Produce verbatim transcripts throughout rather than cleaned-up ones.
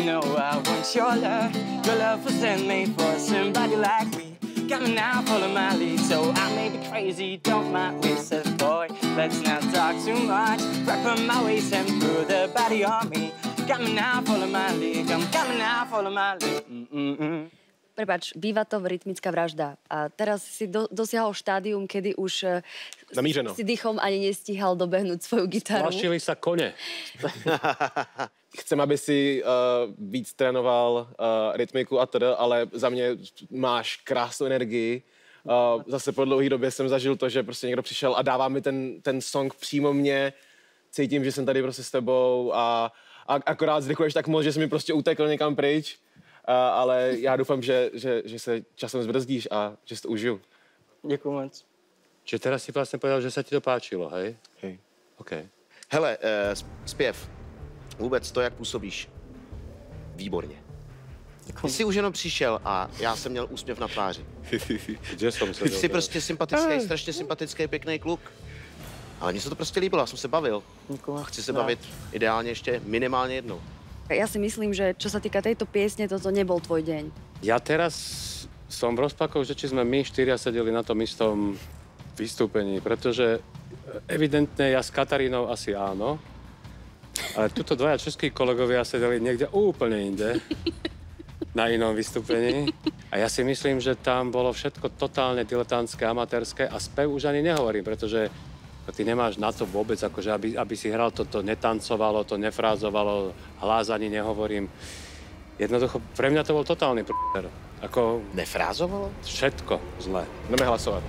you know I want your love. Your love was made for somebody like me. Got me now, follow my lead, so I may be crazy, don't mind me, says boy. Let's not talk too much. Rock from my waist and through the body on me. Got me now, follow my lead. Come, got me now, follow my lead. Mm-mm-mm. Prepáč, býva to v Rytmická vražda. A teraz si do, dosiahol štádium, kedy už Namířeno. si dýchom ani nestíhal dobehnúť svoju gitaru. Plašili sa kone. Chcem, aby si uh, víc trénoval uh, rytmiku a teda, ale za mě máš krásnou energii. Uh, zase po dlouhé době jsem zažil to, že prostě někdo přišel a dává mi ten, ten song přímo mně. Cítím, že jsem tady prostě s tebou a, a akorát zrychluješ tak moc, že jsi mi prostě utekl někam pryč. Uh, ale já doufám, že, že, že se časem zbrzdíš a že si to užiju. Děkuju moc. Čiže teraz si vlastne povedal, že sa ti to páčilo, hej? Hej. OK. Hele, uh, zpěv. Vůbec to, jak působíš. Výborně. Ty jsi už jenom přišel a já jsem měl úsměv na tváři. Kde som sa Ty jsi prostě sympatický, strašně sympatický, pěkný kluk. Ale mně se to prostě líbilo, já jsem se bavil. Děkuju. A chci se bavit ideálně ještě minimálně jednou. Ja si myslím, že čo sa týka tejto piesne, toto nebol tvoj deň. Ja teraz som v rozpakoch, že či sme my štyria sedeli na tom istom vystúpení, pretože evidentne ja s Katarínou asi áno, ale tuto dvaja českí kolegovia sedeli niekde úplne inde, na inom vystúpení. A ja si myslím, že tam bolo všetko totálne diletantské, amatérske a spev už ani nehovorím, pretože ty nemáš na to vôbec, akože aby, aby si hral, to, to netancovalo, to nefrázovalo, hlas ani nehovorím. Jednoducho, pre mňa to bol totálny prúder. Ako... Nefrázovalo? Všetko zle. Jdeme hlasovat.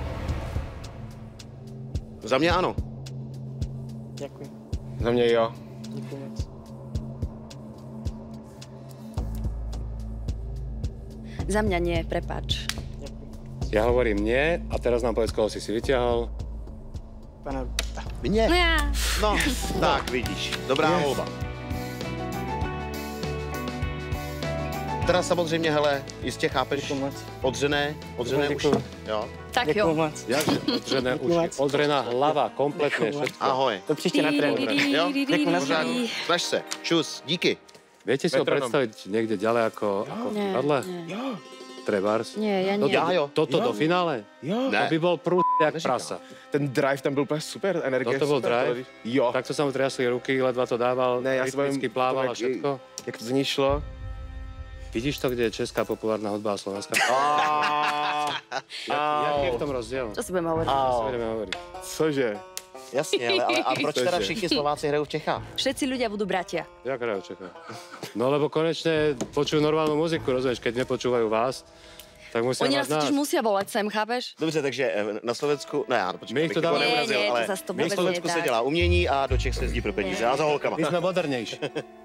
Za mě ano. Děkuji. Za mě jo. Děkuji moc. Za mňa nie, prepáč. Děkuji. Ja hovorím nie a teraz nám povedz, koho si si vyťahol. Pane... Mě? Ja. No, tak vidíš. Dobrá volba. Teda samozřejmě, hele, jistě chápeš, Děkuji moc. odřené, odřené uši. Děkuji. Jo. Tak Děkuju jo. moc. Jakže odřené Děkuju uši, moc. odřená hlava, kompletně všetko. Ahoj. To příště na tréninku. Jo? Děkuji na Pořád. tréninku. Snaž se. Čus. Díky. Viete si ho Metronom. predstaviť niekde ďalej ako, ako v Nie, divadle? nie. Jo. Trebárs? Nie, ja Toto, nie. Ja, jo. toto Jo. do finále? Jo. To by bol prúd jak Neříkám. prasa. Ten drive tam byl úplně super, energie. No to byl super, drive? ale víš- Jo. Takto sa mu triasli ruky, ledva to dával, Ne, já se bavím rytmicky o tom, plával a jak- všetko. Jak to z ní šlo? Vidíš to, kde je česká populárna hudba a slovenská? Jak, jaký je v tom rozdiel? Čo si budeme hovoriť? To si budeme hovoriť. Cože? Jasně, ale, ale a proč teda Cože? všichni Slováci hrajou v Čechách? Všetci ľudia budú bratia. Jak hrajú Čechá? No lebo konečne počujú normálnu muziku, rozumieš? Keď nepočúvajú vás, tak musia Oni mať nás nás. totiž musia volať sem, chápeš? Dobře, takže eh, na Slovensku, ne, já počkej, My jich to abych někoho dáme- Nie, neurazil, nie, to ale zas to na vůbec Slovensku nie se tak. dělá umění a do Čech se jezdí pro peníze. A za holkama. My sme modernejší.